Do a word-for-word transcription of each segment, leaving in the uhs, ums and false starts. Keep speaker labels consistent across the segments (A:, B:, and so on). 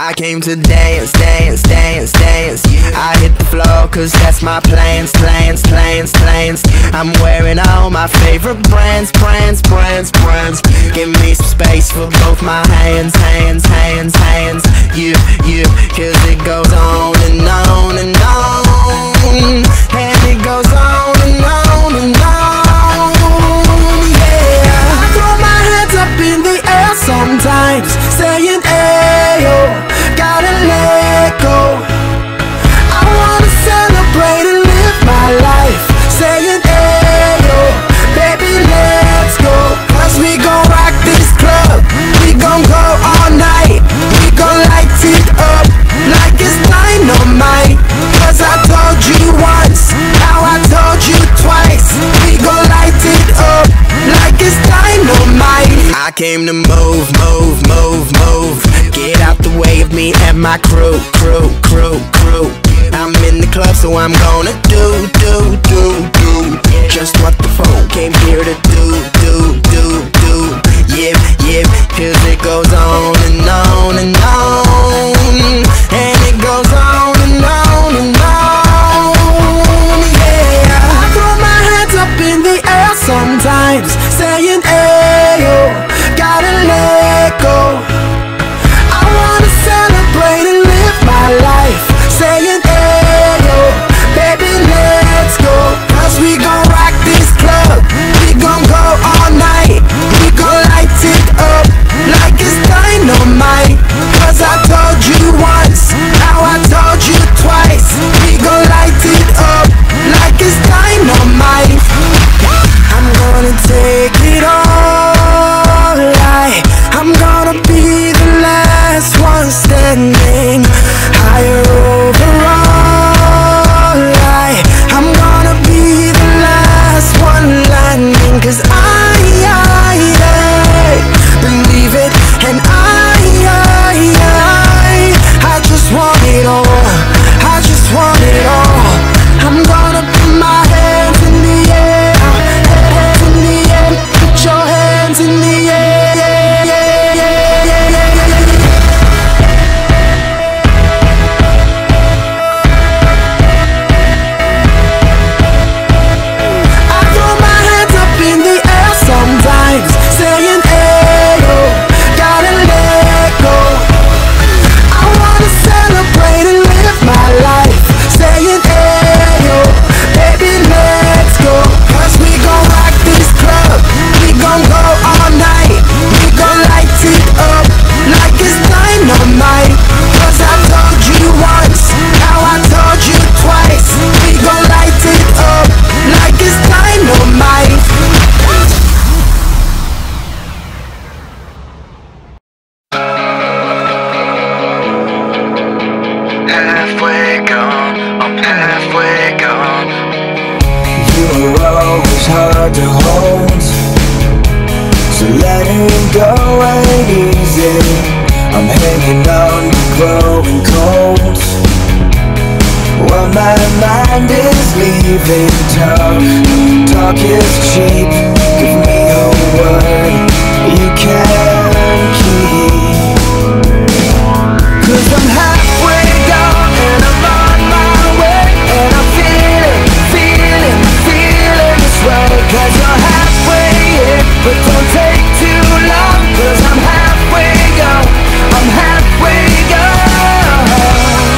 A: I came to dance, dance, dance, dance. I hit the floor cause that's my plans, plans, plans, plans. I'm wearing all my favorite brands, brands, brands, brands. Give me some space for both my hands, hands, hands, hands. You, you, cause it goes on and on and on. And it goes on and on and on. Yeah, I throw my hands up in the air sometimes, saying ayo, gotta let go. I wanna celebrate and live my life, saying ayo, baby let's go. Cause we gon' rock this club, we gon' go all night, we gon' light it up like it's dynamite. Cause I told you once, now I told you twice, we gon' light it up like it's dynamite. I came to move, move, move, move. Get out the way of me and my crew, crew, crew, crew. I'm in the club so I'm gonna do, do, do, do just what the phone came here to do, do, do, do. Yeah, yeah, cause it goes on and on and on. And it goes on and on and on. Yeah, I throw my hands up in the air sometimes, saying ayo, gotta let go. I wanna celebrate and live my life, saying ayo, baby let's go. Cause we gon' rock this club, we gon' go all night, we gon' light it up like it's dynamite. Cause I told you once, now I told you twice, we gon' light it up like it's dynamite. I'm gonna take it all, I, I'm gonna be the last one standing, higher overall, I, I'm gonna be the last one landing. Cause I, I, I believe it, and I, I, I, I just want it all, I just want it all. I'm gonna put my hands in the air, hands in the air, put your hands in the air, yeah, yeah, yeah, yeah, yeah, yeah. I throw my hands up in the air sometimes, saying ayo, gotta let go. I wanna celebrate and live my life, saying ayo, baby let's go. Cause we gon' rock this club, we gon' go all night, we gon' light it up like it's dynamite. Cause I told you once, now I told you twice, we gon' light it up like it's dynamite.
B: Halfway gone, I'm halfway gone.
C: You were always hard to hold, so letting go ain't easy. I'm hanging on to growing cold, while my mind is leaving. Talk, talk is cheap, give me a word you can keep. Cause I'm halfway gone and I'm on my way, and I'm feeling, feeling, feeling this way. Cause you're halfway in, but don't take too long. Cause I'm halfway gone, I'm halfway gone.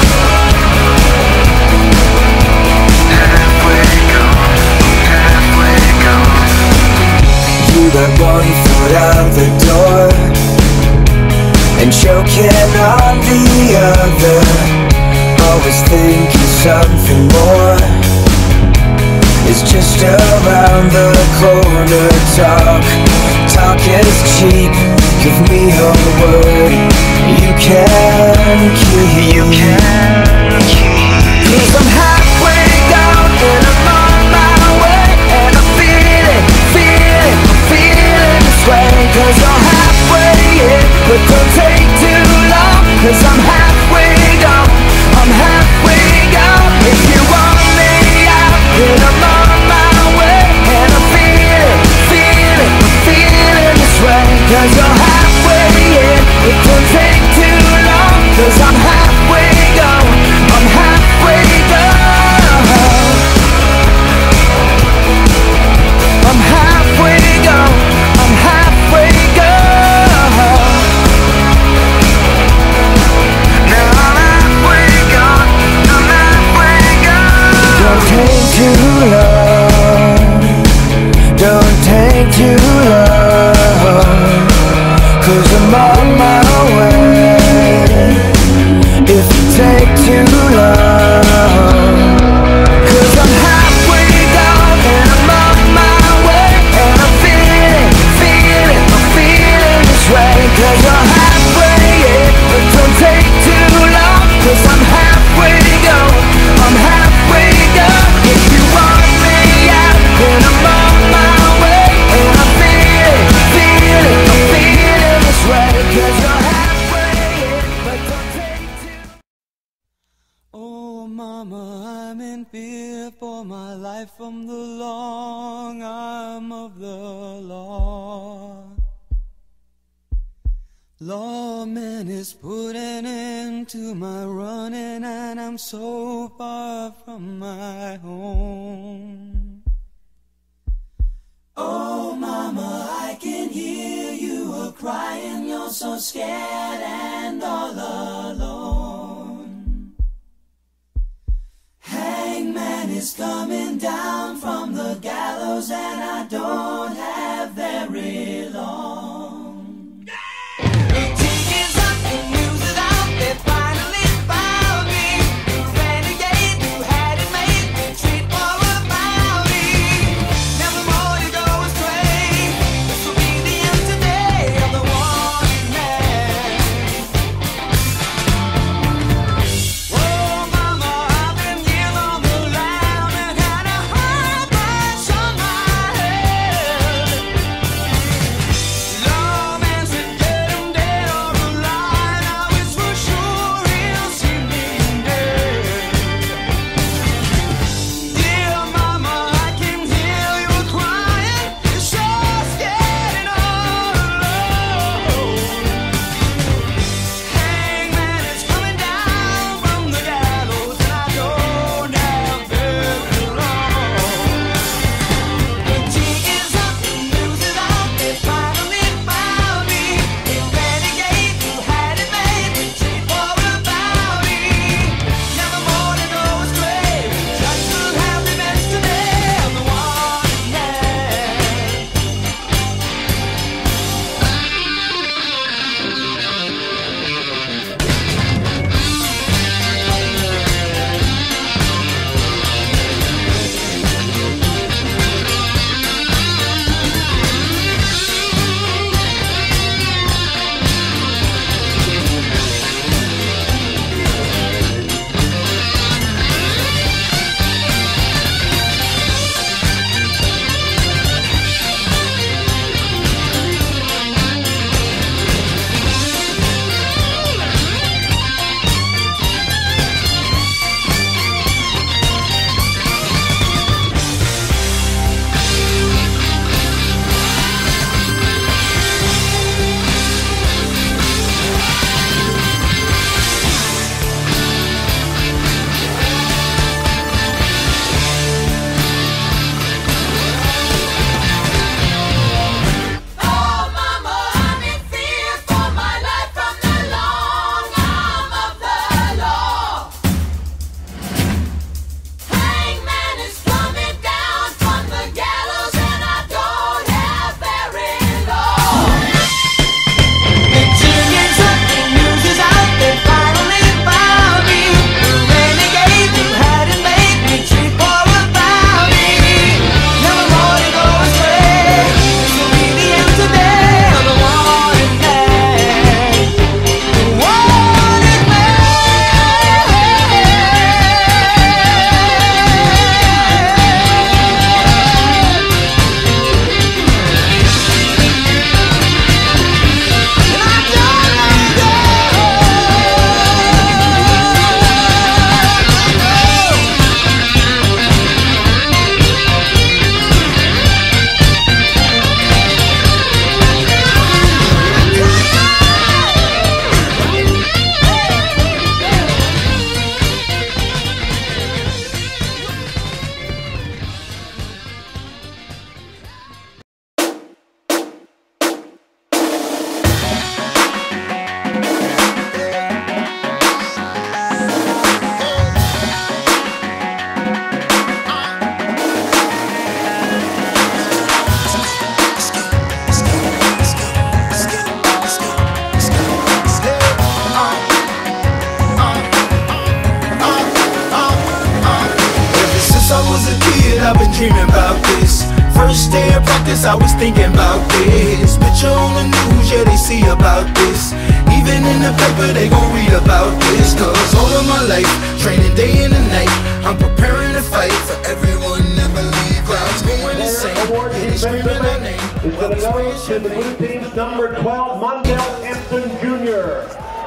B: Halfway gone, halfway gone.
C: You got one foot out the door and choking on the other, always thinking something more is just around the corner. Talk, talk is cheap, give me a word you can keep. You can keep. Cause I'm halfway down and I'm on my way, and I'm feeling, feeling, feeling this way. Cause you're halfway in, but don't take too long. Cause I'm halfway gone, I'm halfway gone. If you want me out, then I'm on my way, and I'm feeling, feeling, feeling this way. Cause you're halfway in, but don't take too long. Cause I'm take too long, 'cause I'm on my way. If you take too long, 'cause I'm halfway gone and I'm on my way. And I'm feeling, feeling, I'm feeling this way. 'Cause you're halfway in, but don't take too long, 'cause I'm halfway gone, I'm halfway gone. If you want me out, then I'm on my way. And I'm feeling, feeling, I'm feeling this way. 'Cause you're halfway in, but don't take too.
D: Oh mama, I'm in fear for my life from the long arm of the law. Lawman is putting into my running, and I'm so far from my home. Oh mama, I can hear you a crying, you're so scared and all alone. Hangman is coming down from the gallows, and I don't have very long.
E: Each day of practice I was thinking about this. Picture on the news, yeah, they see about this. Even in the paper they gon' read about this. Cause all of my life, training day and night, I'm preparing to fight for everyone that believe God's going insane.
F: Award
E: Yeah, they screaming my name
F: is going to go to the blue team's number twelve, Mondell Empton Junior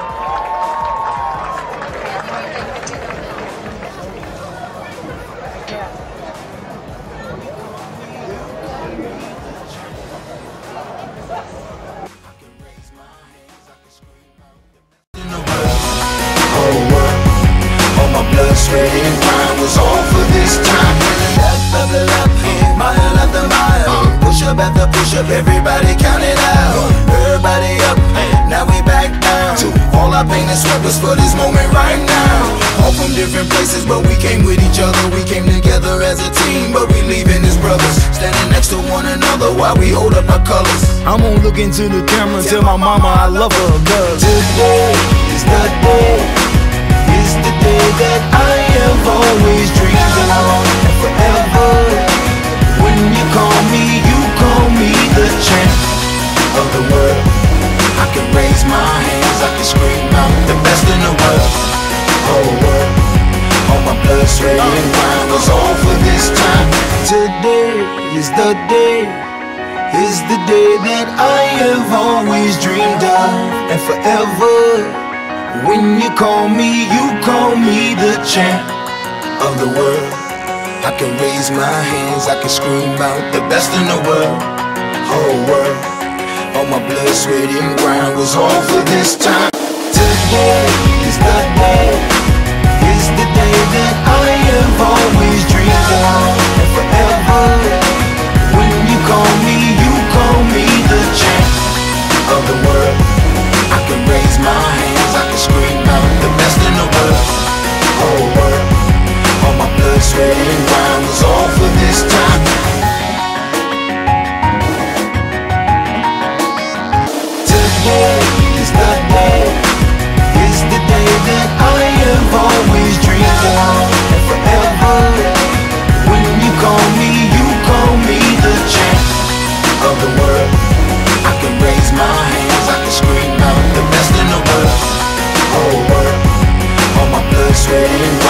E: Sweat and grind was all for this time. Left after left, mile after mile, push up after push up, everybody count it out. Everybody up, now we back down. All our pain and sweat was for this moment right now. All from different places, but we came with each other. We came together as a team, but we leaving as brothers. Standing next to one another while we hold up our colors. I'm gonna look into the camera and tell my mama I love her. Cause today is the day. It's the day that I have always dreamed of, and forever. When you call me, you call me the champ of the world. I can raise my hands, I can scream out the best in the world. Whole world, all my blood, sweat and grind was all for this time. Today is the day, is the day that I have always dreamed of, and forever. When you call me, you call me the champ of the world. I can raise my hands, I can scream out the best in the world. Whole world, all my blood, sweat and grind was all for this time. Today is the day, is the day that I have always dreamed of, and forever. When you call me, you call me the champ of the world. I can raise my hands, I can scream out the best in the world. Whole world, all my blood, sweat and grind was all for this time. Today is the day, is the day that I have always dreamed of, and forever. When you call me, you call me the champ of the world. I can raise my hands, I can scream out the best in the world. Whole world, all my blood, sweat and